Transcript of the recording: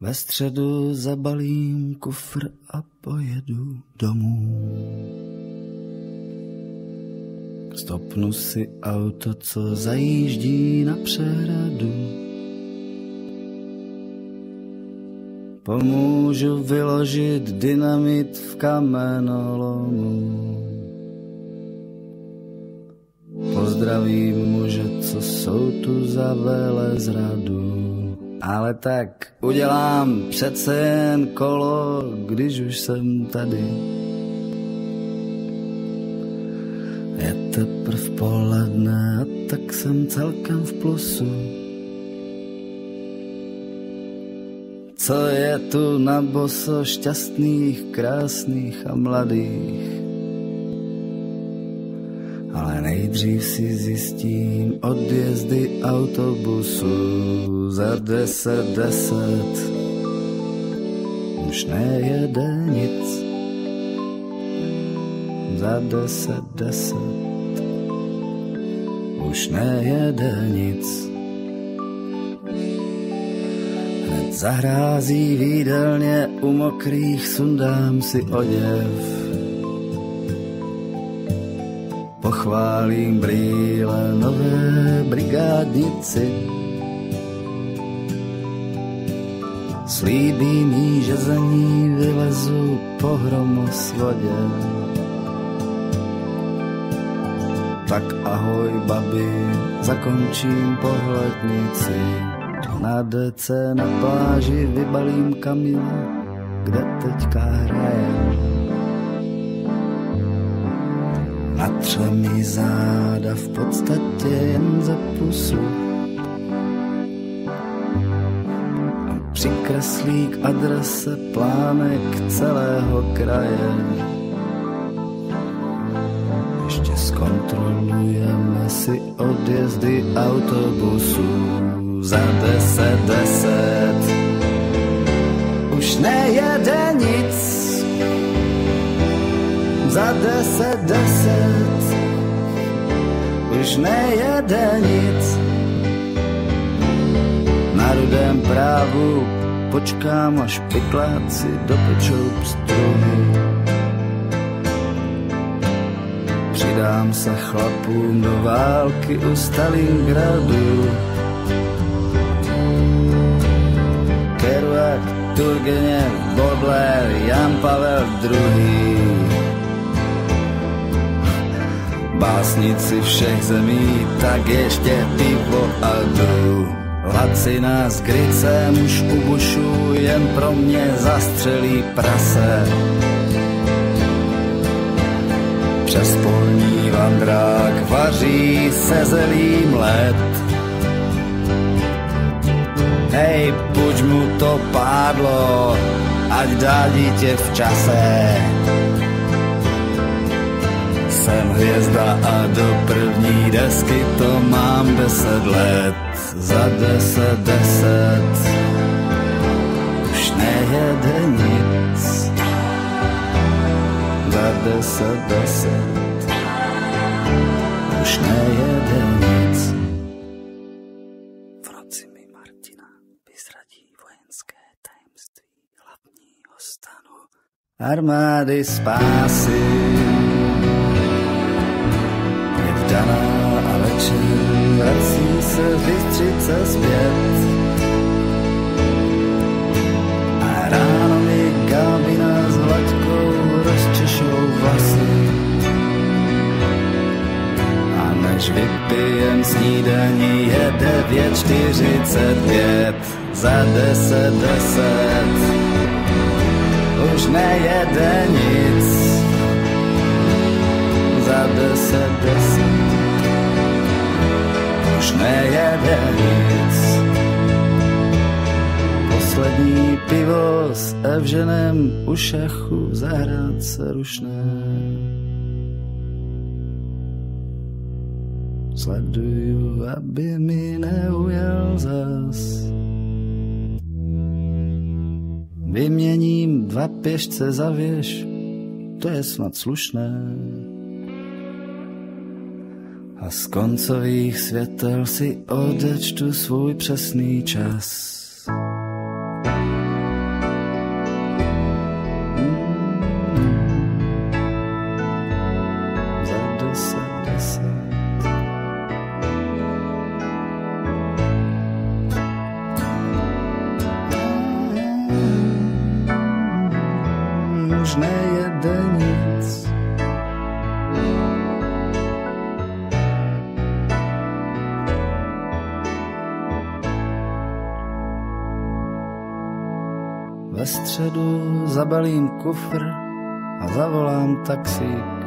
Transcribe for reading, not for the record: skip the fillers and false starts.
Ve středu zabalím kufr a pojedu domů. Stopnu si auto, co zajíždí na přehradu. Pomůžu vyložit dynamit v kamenolomu. Pozdravím muže, co jsou tu za velezradu. Ale tak udělám přece jen kolo, když už jsem tady. Je teprv poledne a tak jsem celkem v plusu. Co je tu na boso šťastných, krásných a mladých. Ale nejdřív si zjistím odjezdy autobusu za 10:10. Už nejede nic za 10:10. Už nejede nic. Hned zahrází v jídelně, u mokrých sundám si oděv. Pochválím brýle nové brigádnici. Slíbím jí, že za ní vylezu po hromosvodě. Tak ahoj babi, zakončím pohlednici. Na DC na pláži vybalím Kamilu, kde teďka hraje. Natře mi záda v podstatě jen za pusu. Přikreslí k adrese plánek celého kraje. Ještě zkontrolujeme si odjezdy autobusu za 10:10. Už nejede nic za 10:10. Už nejede nic. Na Rudém Právu počkám, až pikláci dopečou pstruhy. Přidám se chlapům do války u Stalingradu. Kerouac, Turgeněv, Baudelaire, Jan Pavel II. Básnici všech zemí, tak ještě pivo a jdu. Lacina s Gricem už u bušu jen pro mě zastřelí prase. Přes polní vandrák vaří se zelím led. Hej, buď mu to pádlo, ať dá dítě v čase. Jsem hvězda a do první desky to mám 10 let. Za 10:10 už nejede nic. Za 10:10 už nejede nic. V noci mi Martina vyzradí vojenské tajemství hlavního stanu armády spásy. Daná a večer vrací se Bystřice zpět. A ráno mi Gábina s Vlaďkou rozčešou vlasy. A než vypijem snídaní je 9:45. Za 10:10 už nejede nic. Za 10:10 už nejede nic. Poslední pivo s Evženem u šachu v zahrádce Rušné. Sleduju, aby mi neujel zas. Vyměním 2 pěšce za věž, to je snad slušné. A z koncových světel si odečtu svůj přesný čas. ve středu zabalím kufr a zavolám taxík.